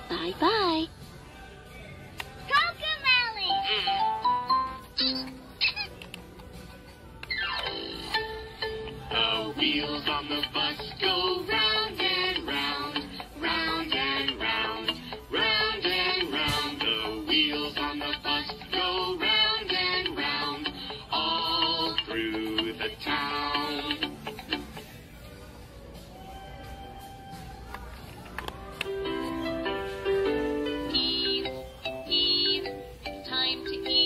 Bye-bye. Cocomelon! The wheels on the bus go round and round, round and round, round and round. The wheels on the bus go round and round, all through the town. Eve, Eve, time to eat.